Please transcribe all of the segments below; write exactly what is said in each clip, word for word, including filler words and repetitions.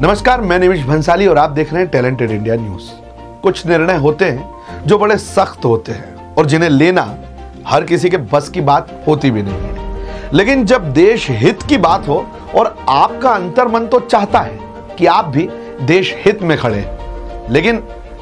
नमस्कार, मैं निमिष भंसाली और आप देख रहे हैं टैलेंटेड इंडिया न्यूज। कुछ निर्णय होते हैं जो बड़े सख्त होते हैं और जिन्हें लेना हर किसी के बस की बात होती भी नहीं है। लेकिन जब देश हित की बात हो और आपका अंतर्मन तो चाहता है कि आप भी देश हित में खड़े हैं, लेकिन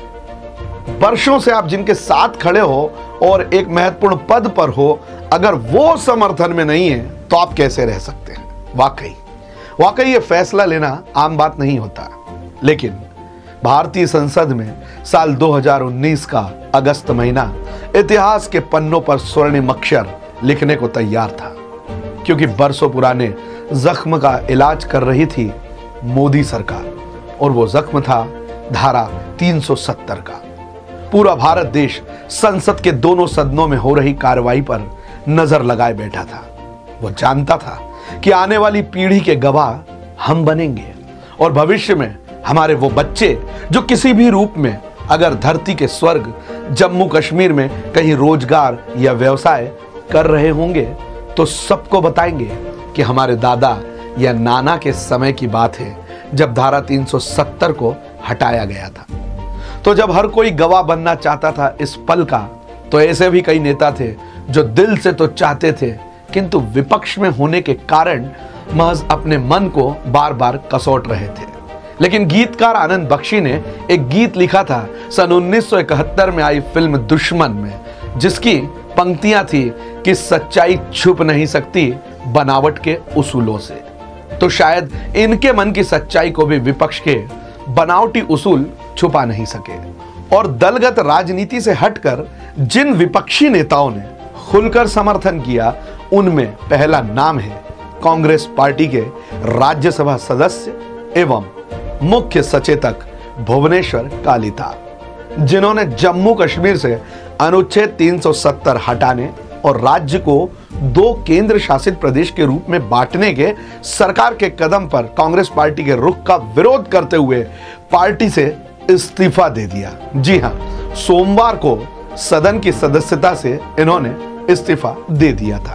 वर्षों से आप जिनके साथ खड़े हो और एक महत्वपूर्ण पद पर हो, अगर वो समर्थन में नहीं है तो आप कैसे रह सकते हैं। वाकई वाकई ये फैसला लेना आम बात नहीं होता। लेकिन भारतीय संसद में साल दो हज़ार उन्नीस का अगस्त महीना इतिहास के पन्नों पर स्वर्णिम अक्षर लिखने को तैयार था, क्योंकि बरसों पुराने जख्म का इलाज कर रही थी मोदी सरकार, और वो जख्म था धारा तीन सौ सत्तर का। पूरा भारत देश संसद के दोनों सदनों में हो रही कार्रवाई पर नजर लगाए बैठा था। वो जानता था कि आने वाली पीढ़ी के गवाह हम बनेंगे और भविष्य में हमारे वो बच्चे जो किसी भी रूप में अगर धरती के स्वर्ग जम्मू कश्मीर में कहीं रोजगार या व्यवसाय कर रहे होंगे तो सबको बताएंगे कि हमारे दादा या नाना के समय की बात है जब धारा तीन सौ सत्तर को हटाया गया था। तो जब हर कोई गवाह बनना चाहता था इस पल का, तो ऐसे भी कई नेता थे जो दिल से तो चाहते थे, किंतु विपक्ष में होने के कारण महज अपने मन को बार बार कसौट रहे थे। लेकिन गीतकार आनंद बख्शी ने एक गीत लिखा था सन उन्नीस सौ इकहत्तर में आई फिल्म दुश्मन में, जिसकी पंक्तियां थी कि सच्चाई छुप नहीं सकती बनावट के उसूलों से। तो शायद इनके मन की सच्चाई को भी विपक्ष के बनावटी उसूल छुपा नहीं सके। और दलगत राजनीति से हटकर जिन विपक्षी नेताओं ने खुलकर समर्थन किया, उनमें पहला नाम है कांग्रेस पार्टी के राज्यसभा सदस्य एवं मुख्य सचेतक भुवनेश्वर कालिता, जिन्होंने जम्मू कश्मीर से अनुच्छेद तीन सौ सत्तर हटाने और राज्य को दो केंद्र शासित प्रदेश के रूप में बांटने के सरकार के कदम पर कांग्रेस पार्टी के रुख का विरोध करते हुए पार्टी से इस्तीफा दे दिया। जी हां, सोमवार को सदन की सदस्यता से इन्होंने इस्तीफा दे दिया था।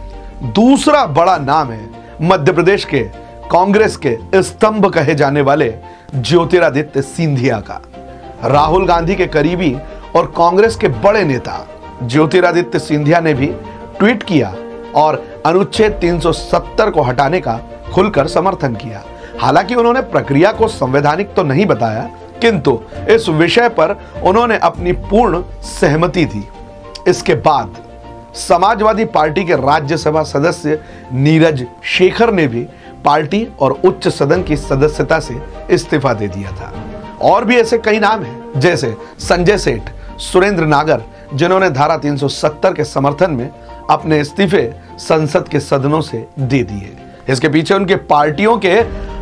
दूसरा बड़ा नाम है मध्य प्रदेश के कांग्रेस के स्तंभ कहे जाने वाले ज्योतिरादित्य सिंधिया का। राहुल गांधी के करीबी और कांग्रेस के बड़े नेता ज्योतिरादित्य सिंधिया ने भी ट्वीट किया और अनुच्छेद तीन सौ सत्तर को हटाने का खुलकर समर्थन किया। हालांकि उन्होंने प्रक्रिया को संवैधानिक तो नहीं बताया, किंतु इस विषय पर उन्होंने अपनी पूर्ण सहमति दी। इसके बाद समाजवादी पार्टी के राज्यसभा सदस्य नीरज शेखर ने भी पार्टी और उच्च सदन की सदस्यता से इस्तीफा दे दिया था। और भी ऐसे कई नाम हैं, जैसे संजय सेठ, सुरेंद्र नागर, जिन्होंने धारा तीन सौ सत्तर के समर्थन में अपने इस्तीफे संसद के सदनों से दे दिए। इसके पीछे उनके पार्टियों के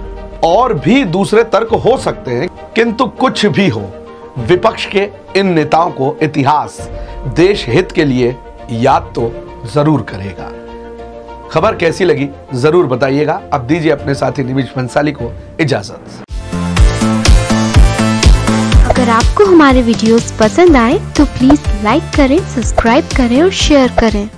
और भी दूसरे तर्क हो सकते हैं, किंतु कुछ भी हो, विपक्ष के इन नेताओं को इतिहास देश हित के लिए याद तो जरूर करेगा। खबर कैसी लगी जरूर बताइएगा। अब दीजिए अपने साथी निमिष भंसाली को इजाजत। अगर आपको हमारे वीडियोस पसंद आए तो प्लीज लाइक करें, सब्सक्राइब करें और शेयर करें।